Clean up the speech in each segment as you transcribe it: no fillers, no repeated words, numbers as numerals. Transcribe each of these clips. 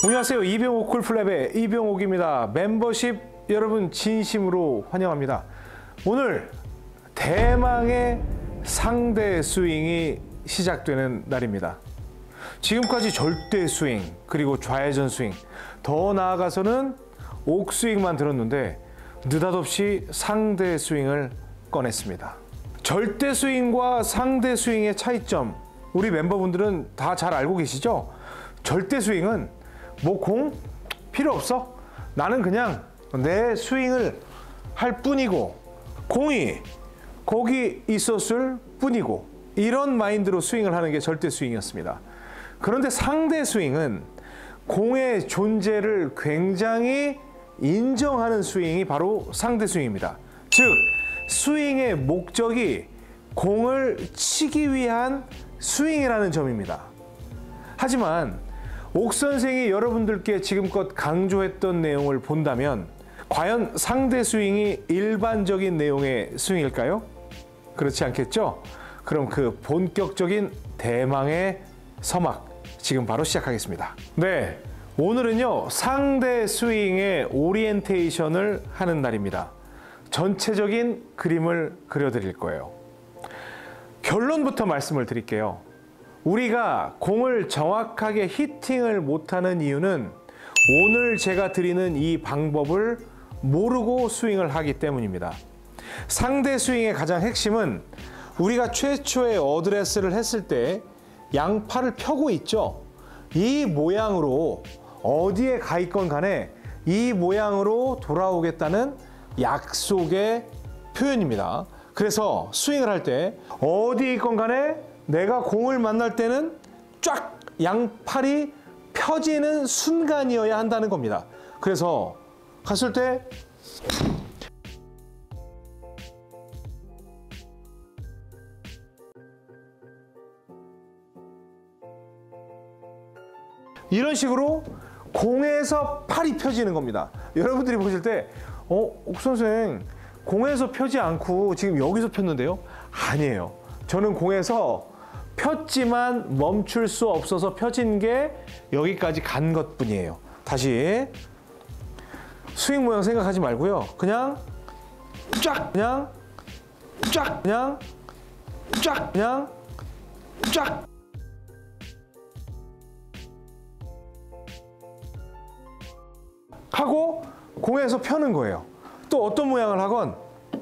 안녕하세요. 이병옥 골프랩의 이병옥입니다. 멤버십 여러분 진심으로 환영합니다. 오늘 대망의 상대 스윙이 시작되는 날입니다. 지금까지 절대 스윙, 그리고 좌회전 스윙, 더 나아가서는 옥스윙만 들었는데 느닷없이 상대 스윙을 꺼냈습니다. 절대 스윙과 상대 스윙의 차이점, 우리 멤버분들은 다 잘 알고 계시죠? 절대 스윙은 뭐 공 필요 없어. 나는 그냥 내 스윙을 할 뿐이고 공이 거기 있었을 뿐이고, 이런 마인드로 스윙을 하는 게 절대 스윙이었습니다. 그런데 상대 스윙은 공의 존재를 굉장히 인정하는 스윙이 바로 상대 스윙입니다. 즉, 스윙의 목적이 공을 치기 위한 스윙이라는 점입니다. 하지만 옥 선생이 여러분들께 지금껏 강조했던 내용을 본다면 과연 상대 스윙이 일반적인 내용의 스윙일까요? 그렇지 않겠죠? 그럼 그 본격적인 대망의 서막 지금 바로 시작하겠습니다. 네, 오늘은요 상대 스윙의 오리엔테이션을 하는 날입니다. 전체적인 그림을 그려드릴 거예요. 결론부터 말씀을 드릴게요. 우리가 공을 정확하게 히팅을 못하는 이유는 오늘 제가 드리는 이 방법을 모르고 스윙을 하기 때문입니다. 상대 스윙의 가장 핵심은 우리가 최초의 어드레스를 했을 때 양팔을 펴고 있죠. 이 모양으로 어디에 가 있건 간에 이 모양으로 돌아오겠다는 약속의 표현입니다. 그래서 스윙을 할 때 어디 있건 간에 내가 공을 만날 때는 쫙 양팔이 펴지는 순간이어야 한다는 겁니다. 그래서 갔을 때 이런 식으로 공에서 팔이 펴지는 겁니다. 여러분들이 보실 때 옥 선생 공에서 펴지 않고 지금 여기서 폈는데요? 아니에요. 저는 공에서 폈지만 멈출 수 없어서 펴진 게 여기까지 간 것뿐이에요. 다시 스윙 모양 생각하지 말고요. 그냥 쫙, 그냥 쫙, 그냥 쫙, 그냥 쫙. 하고 공에서 펴는 거예요. 또 어떤 모양을 하건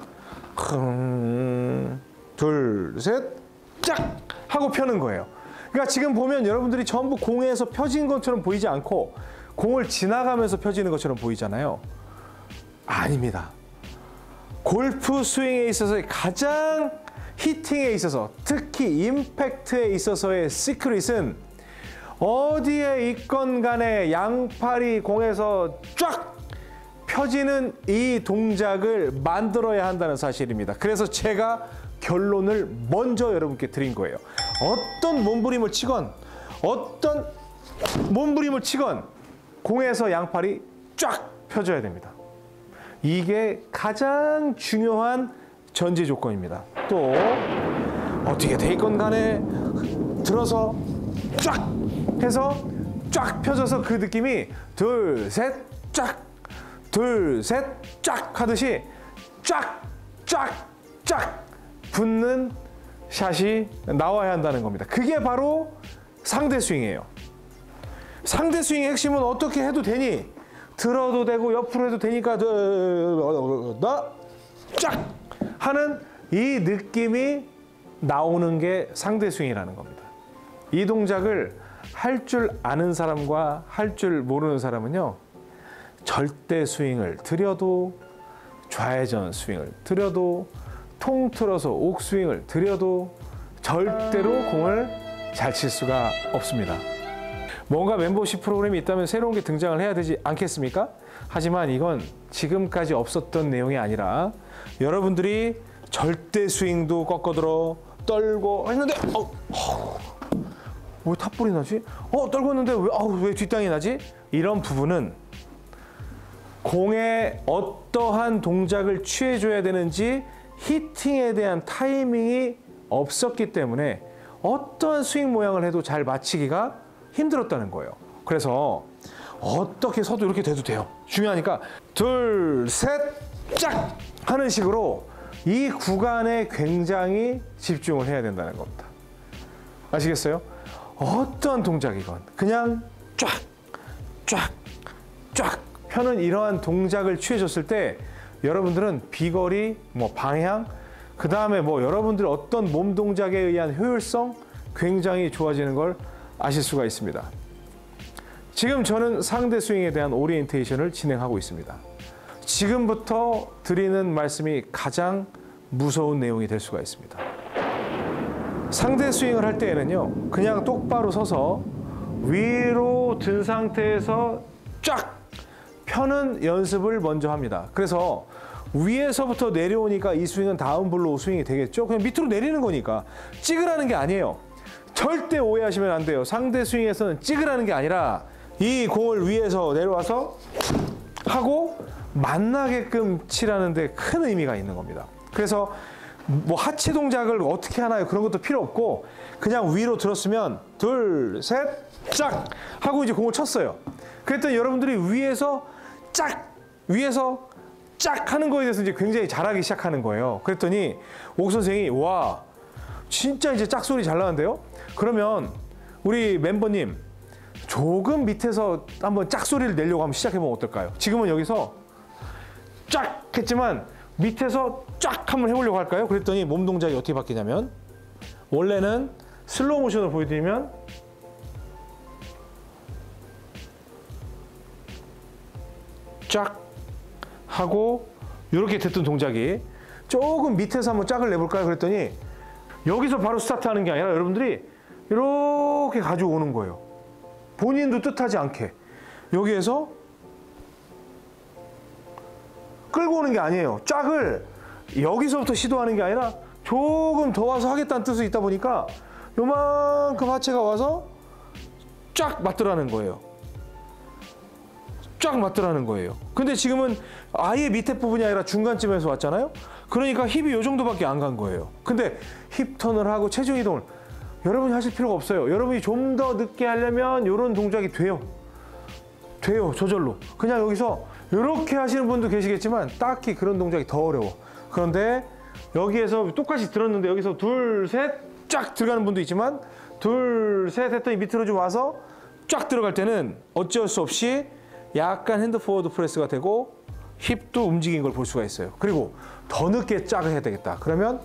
둘, 셋, 쫙 하고 펴는 거예요. 그러니까 지금 보면 여러분들이 전부 공에서 펴진 것처럼 보이지 않고 공을 지나가면서 펴지는 것처럼 보이잖아요. 아닙니다. 골프 스윙에 있어서의 가장 히팅에 있어서, 특히 임팩트에 있어서의 시크릿은 어디에 있건 간에 양팔이 공에서 쫙 펴지는 이 동작을 만들어야 한다는 사실입니다. 그래서 제가 결론을 먼저 여러분께 드린 거예요. 어떤 몸부림을 치건 공에서 양팔이 쫙 펴져야 됩니다. 이게 가장 중요한 전제 조건입니다. 또 어떻게 돼 있건 간에 들어서 쫙 해서 쫙 펴져서 그 느낌이 둘, 셋, 쫙, 둘, 셋, 쫙 하듯이 쫙, 쫙, 쫙 붙는 샷이 나와야 한다는 겁니다. 그게 바로 상대 스윙이에요. 상대 스윙의 핵심은 어떻게 해도 되니, 들어도 되고 옆으로 해도 되니까 쫙 하는 이 느낌이 나오는 게 상대 스윙이라는 겁니다. 이 동작을 할 줄 아는 사람과 할 줄 모르는 사람은요, 절대 스윙을 들여도, 좌회전 스윙을 들여도, 통틀어서 옥스윙을 들여도 절대로 공을 잘 칠 수가 없습니다. 뭔가 멤버십 프로그램이 있다면 새로운 게 등장을 해야 되지 않겠습니까? 하지만 이건 지금까지 없었던 내용이 아니라 여러분들이 절대 스윙도 꺾어들어 떨고 했는데 왜 탑볼이 나지? 떨고 있는데 왜 뒷땅이 나지? 이런 부분은 공에 어떠한 동작을 취해줘야 되는지 히팅에 대한 타이밍이 없었기 때문에 어떠한 스윙 모양을 해도 잘 맞히기가 힘들었다는 거예요. 그래서 어떻게 서도 이렇게 돼도 돼요. 중요하니까 둘, 셋, 짝! 하는 식으로 이 구간에 굉장히 집중을 해야 된다는 겁니다. 아시겠어요? 어떠한 동작이건 그냥 쫙, 쫙, 쫙 펴는 이러한 동작을 취해줬을 때 여러분들은 비거리, 방향, 그 다음에 여러분들 어떤 몸 동작에 의한 효율성 굉장히 좋아지는 걸 아실 수가 있습니다. 지금 저는 상대 스윙에 대한 오리엔테이션을 진행하고 있습니다. 지금부터 드리는 말씀이 가장 무서운 내용이 될 수가 있습니다. 상대 스윙을 할 때에는요, 그냥 똑바로 서서 위로 든 상태에서 쫙 펴는 연습을 먼저 합니다. 그래서 위에서부터 내려오니까 이 스윙은 다운 블로우 스윙이 되겠죠? 그냥 밑으로 내리는 거니까 찌그라는 게 아니에요. 절대 오해하시면 안 돼요. 상대 스윙에서는 찌그라는 게 아니라 이 공을 위에서 내려와서 하고 만나게끔 치라는 데 큰 의미가 있는 겁니다. 그래서 하체 동작을 어떻게 하나요? 그런 것도 필요 없고 그냥 위로 들었으면 둘, 셋, 짝! 하고 이제 공을 쳤어요. 그랬더니 여러분들이 위에서 짝 하는 거에 대해서 이제 굉장히 잘하기 시작하는 거예요. 그랬더니 옥 선생이 와, 진짜 이제 짝소리 잘 나는데요? 그러면 우리 멤버님 조금 밑에서 한번 짝소리를 내려고 한번 시작해보면 어떨까요? 지금은 여기서 쫙 했지만 밑에서 쫙 한번 해보려고 할까요? 그랬더니 몸 동작이 어떻게 바뀌냐면 원래는 슬로우 모션을 보여드리면 쫙 하고 이렇게 됐던 동작이 조금 밑에서 한번 짝을 내볼까요? 그랬더니 여기서 바로 스타트하는 게 아니라 여러분들이 이렇게 가지고 오는 거예요. 본인도 뜻하지 않게 여기에서 끌고 오는 게 아니에요. 짝을 여기서부터 시도하는 게 아니라 조금 더 와서 하겠다는 뜻이 있다 보니까 요만큼 하체가 와서 쫙 맞더라는 거예요. 쫙 맞더라는 거예요. 근데 지금은 아예 밑에 부분이 아니라 중간쯤에서 왔잖아요. 그러니까 힙이 요 정도밖에 안 간 거예요. 근데 힙 턴을 하고 체중 이동을 여러분이 하실 필요가 없어요. 여러분이 좀 더 늦게 하려면 이런 동작이 돼요. 저절로. 그냥 여기서 이렇게 하시는 분도 계시겠지만 딱히 그런 동작이 더 어려워. 그런데 여기에서 똑같이 들었는데 여기서 둘, 셋, 쫙 들어가는 분도 있지만 둘, 셋 했더니 밑으로 좀 와서 쫙 들어갈 때는 어쩔 수 없이 약간 핸드 포워드 프레스가 되고 힙도 움직인 걸 볼 수가 있어요. 그리고 더 늦게 짝을 해야 되겠다. 그러면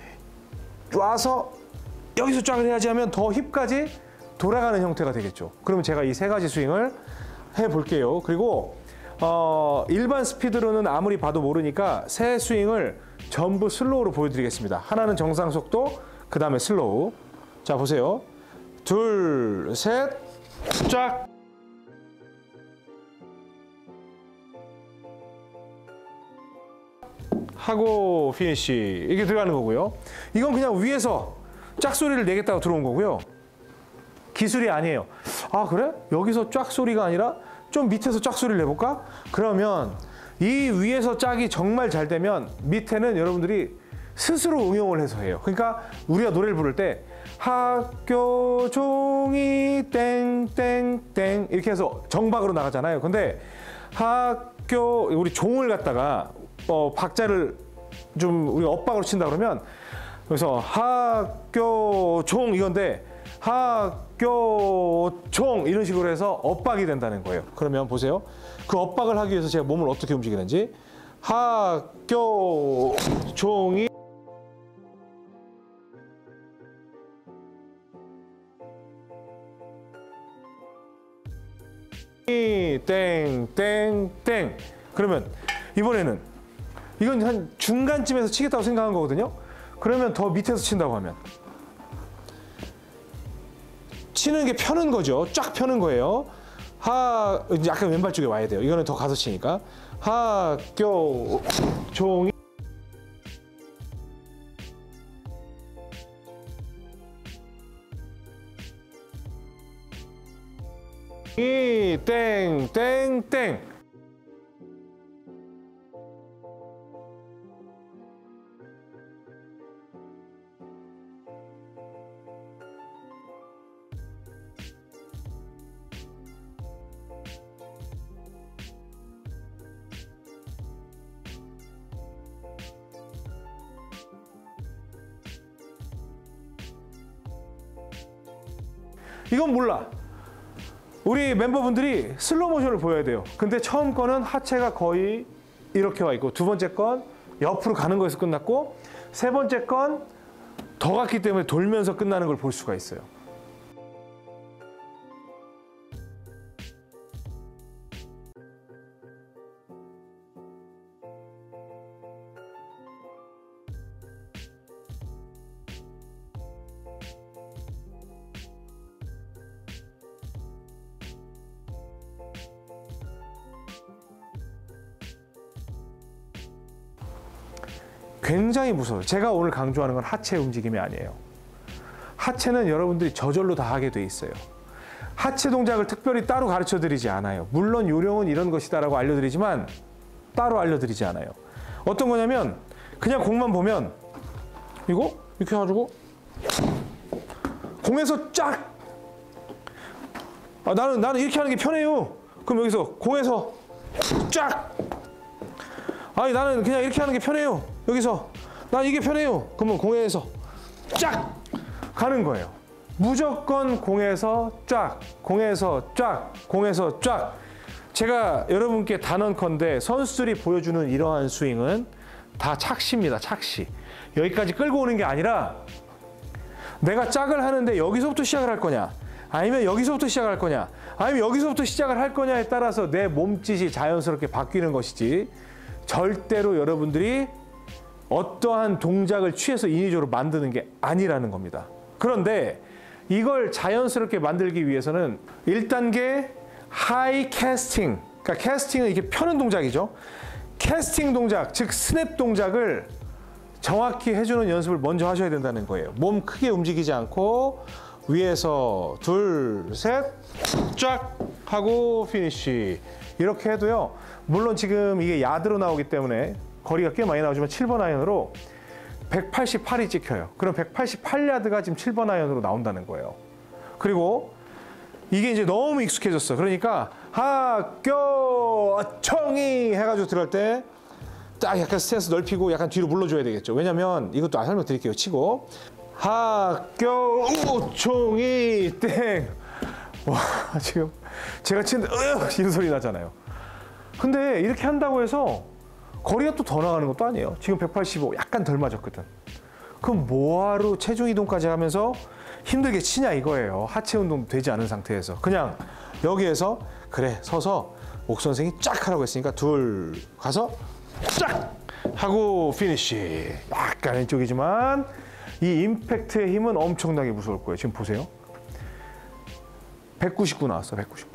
와서 여기서 짝을 해야지 하면 더 힙까지 돌아가는 형태가 되겠죠. 그러면 제가 이 세 가지 스윙을 해볼게요. 그리고 일반 스피드로는 아무리 봐도 모르니까 세 스윙을 전부 슬로우로 보여드리겠습니다. 하나는 정상 속도, 그 다음에 슬로우. 자, 보세요. 둘, 셋, 쫙! 하고 피니쉬 이렇게 들어가는 거고요. 이건 그냥 위에서 짝소리를 내겠다고 들어온 거고요. 기술이 아니에요. 아, 그래? 여기서 짝소리가 아니라 좀 밑에서 짝소리를 내볼까? 그러면 이 위에서 짝이 정말 잘 되면 밑에는 여러분들이 스스로 응용을 해서 해요. 그러니까 우리가 노래를 부를 때 학교 종이 땡땡땡 이렇게 해서 정박으로 나가잖아요. 근데 학교 우리 종을 갖다가 박자를 좀 우리가 엇박으로 친다 그러면 그래서 학교 종 이건데 학교 종 이런 식으로 해서 엇박이 된다는 거예요. 그러면 보세요. 그 엇박을 하기 위해서 제가 몸을 어떻게 움직이는지 학교 종이 땡땡땡 그러면 이번에는 이건 한 중간쯤에서 치겠다고 생각한 거거든요. 그러면 더 밑에서 친다고 하면 치는 게 펴는 거죠. 쫙 펴는 거예요. 약간 왼발 쪽에 와야 돼요. 이거는 더 가서 치니까 학교 종이 땡땡땡 이건 몰라. 우리 멤버분들이 슬로우 모션을 보여야 돼요. 근데 처음 거는 하체가 거의 이렇게 와 있고, 두 번째 건 옆으로 가는 거에서 끝났고, 세 번째 건 더 갔기 때문에 돌면서 끝나는 걸 볼 수가 있어요. 굉장히 무서워요. 제가 오늘 강조하는 건 하체 움직임이 아니에요. 하체는 여러분들이 저절로 다 하게 돼 있어요. 하체 동작을 특별히 따로 가르쳐 드리지 않아요. 물론 요령은 이런 것이다라고 알려드리지만 따로 알려드리지 않아요. 어떤 거냐면 그냥 공만 보면 이거 이렇게 해가지고 공에서 쫙 나는 이렇게 하는 게 편해요. 그럼 여기서 공에서 쫙 아니 나는 그냥 이렇게 하는 게 편해요. 여기서 난 이게 편해요. 그러면 공에서 쫙 가는 거예요. 무조건 공에서 쫙, 공에서 쫙, 공에서 쫙. 제가 여러분께 단언컨대 선수들이 보여주는 이러한 스윙은 다 착시입니다. 착시. 여기까지 끌고 오는 게 아니라 내가 짝을 하는데 여기서부터 시작을 할 거냐, 아니면 여기서부터 시작할 거냐, 아니면 여기서부터 시작을 할 거냐에 따라서 내 몸짓이 자연스럽게 바뀌는 것이지, 절대로 여러분들이 어떠한 동작을 취해서 인위적으로 만드는 게 아니라는 겁니다. 그런데 이걸 자연스럽게 만들기 위해서는 1단계 하이 캐스팅, 그러니까 캐스팅은 이렇게 펴는 동작이죠. 캐스팅 동작, 즉 스냅 동작을 정확히 해주는 연습을 먼저 하셔야 된다는 거예요. 몸 크게 움직이지 않고 위에서 둘, 셋, 쫙 하고 피니쉬. 이렇게 해도요. 물론 지금 이게 야드로 나오기 때문에 거리가 꽤 많이 나오지만 7번 아이언으로 188이 찍혀요. 그럼 188야드가 지금 7번 아이언으로 나온다는 거예요. 그리고 이게 이제 너무 익숙해졌어. 그러니까 학교 청이 해가지고 들어갈 때 딱 약간 스탠스 넓히고 약간 뒤로 물러줘야 되겠죠. 왜냐면 이것도 설명드릴게요. 치고 학교 총이 땡. 와 지금 제가 치는데 이런 소리 나잖아요. 근데 이렇게 한다고 해서 거리가 또 더 나가는 것도 아니에요. 지금 185 약간 덜 맞았거든. 그럼 뭐하러 체중 이동까지 하면서 힘들게 치냐 이거예요. 하체 운동 되지 않은 상태에서. 그냥 여기에서 그래 서서 옥 선생이 쫙 하라고 했으니까 둘 가서 쫙 하고 피니쉬. 약간 왼쪽이지만 이 임팩트의 힘은 엄청나게 무서울 거예요. 지금 보세요. 199 나왔어. 199.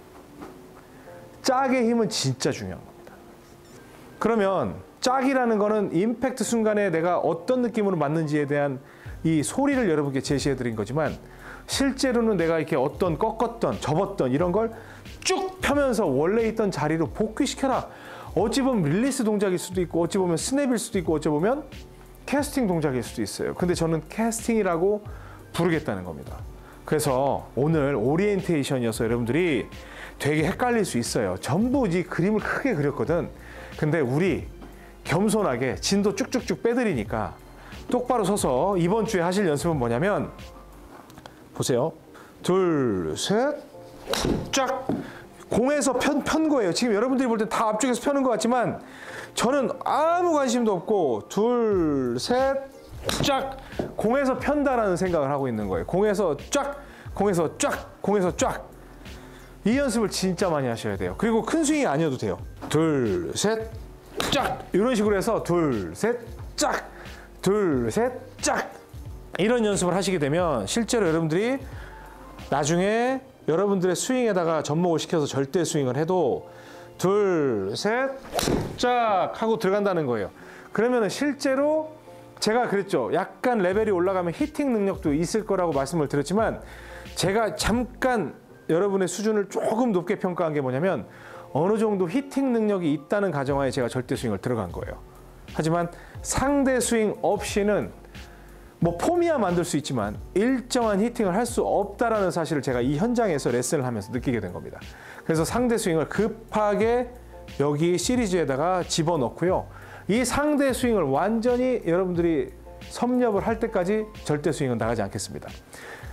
짝의 힘은 진짜 중요한 겁니다. 그러면 짝이라는 거는 임팩트 순간에 내가 어떤 느낌으로 맞는지에 대한 이 소리를 여러분께 제시해 드린 거지만, 실제로는 내가 이렇게 어떤 꺾었던 접었던 이런 걸 쭉 펴면서 원래 있던 자리로 복귀시켜라. 어찌 보면 릴리스 동작일 수도 있고, 어찌 보면 스냅일 수도 있고, 어찌 보면 캐스팅 동작일 수도 있어요. 근데 저는 캐스팅이라고 부르겠다는 겁니다. 그래서 오늘 오리엔테이션이어서 여러분들이 되게 헷갈릴 수 있어요. 전부 이 그림을 크게 그렸거든. 근데 우리 겸손하게 진도 쭉쭉쭉 빼드리니까 똑바로 서서 이번 주에 하실 연습은 뭐냐면, 보세요. 둘, 셋, 쫙. 공에서 편 거예요. 지금 여러분들이 볼 땐 다 앞쪽에서 펴는 것 같지만 저는 아무 관심도 없고 둘, 셋, 쫙. 공에서 편다라는 생각을 하고 있는 거예요. 공에서 쫙, 공에서 쫙, 공에서 쫙. 이 연습을 진짜 많이 하셔야 돼요. 그리고 큰 스윙이 아니어도 돼요. 둘, 셋, 쫙. 이런 식으로 해서 둘, 셋, 쫙. 둘, 셋, 쫙. 이런 연습을 하시게 되면 실제로 여러분들이 나중에 여러분들의 스윙에다가 접목을 시켜서 절대 스윙을 해도 둘, 셋, 쫙 하고 들어간다는 거예요. 그러면 실제로 제가 그랬죠. 약간 레벨이 올라가면 히팅 능력도 있을 거라고 말씀을 드렸지만, 제가 잠깐 여러분의 수준을 조금 높게 평가한 게 뭐냐면, 어느 정도 히팅 능력이 있다는 가정하에 제가 절대 스윙을 들어간 거예요. 하지만 상대 스윙 없이는 뭐 폼이야 만들 수 있지만 일정한 히팅을 할 수 없다라는 사실을 제가 이 현장에서 레슨을 하면서 느끼게 된 겁니다. 그래서 상대 스윙을 급하게 여기 시리즈에다가 집어넣고요. 이 상대 스윙을 완전히 여러분들이 섭렵을 할 때까지 절대 스윙은 나가지 않겠습니다.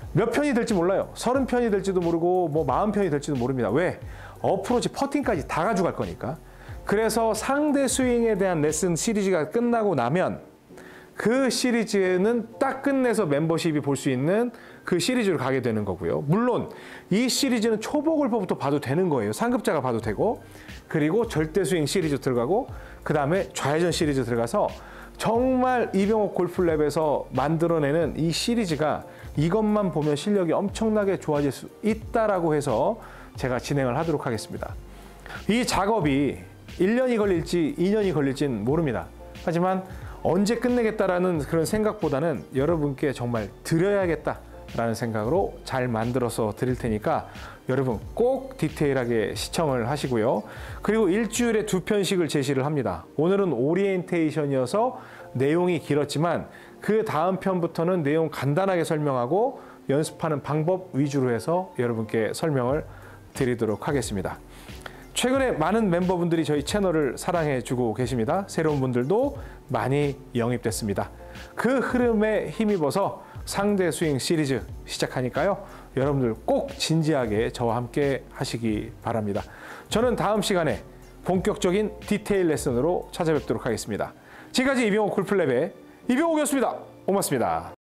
몇 편이 될지 몰라요. 30편이 될지도 모르고 뭐 40편이 될지도 모릅니다. 왜? 어프로치, 퍼팅까지 다 가져갈 거니까. 그래서 상대 스윙에 대한 레슨 시리즈가 끝나고 나면 그 시리즈는 딱 끝내서 멤버십이 볼 수 있는 그 시리즈로 가게 되는 거고요. 물론 이 시리즈는 초보 골퍼부터 봐도 되는 거예요. 상급자가 봐도 되고, 그리고 절대 스윙 시리즈 들어가고, 그 다음에 좌회전 시리즈 들어가서 정말 이병옥 골프랩에서 만들어내는 이 시리즈가 이것만 보면 실력이 엄청나게 좋아질 수 있다라고 해서 제가 진행을 하도록 하겠습니다. 이 작업이 1년이 걸릴지 2년이 걸릴지는 모릅니다. 하지만 언제 끝내겠다라는 그런 생각보다는 여러분께 정말 드려야겠다라는 생각으로 잘 만들어서 드릴 테니까 여러분 꼭 디테일하게 시청을 하시고요. 그리고 일주일에 2편씩을 제시를 합니다. 오늘은 오리엔테이션이어서 내용이 길었지만 그 다음 편부터는 내용 간단하게 설명하고 연습하는 방법 위주로 해서 여러분께 설명을 드리도록 하겠습니다. 최근에 많은 멤버분들이 저희 채널을 사랑해 주고 계십니다. 새로운 분들도 많이 영입됐습니다. 그 흐름에 힘입어서 상대 스윙 시리즈 시작하니까요. 여러분들 꼭 진지하게 저와 함께 하시기 바랍니다. 저는 다음 시간에 본격적인 디테일 레슨으로 찾아뵙도록 하겠습니다. 지금까지 이병옥 골프랩의 이병옥이었습니다. 고맙습니다.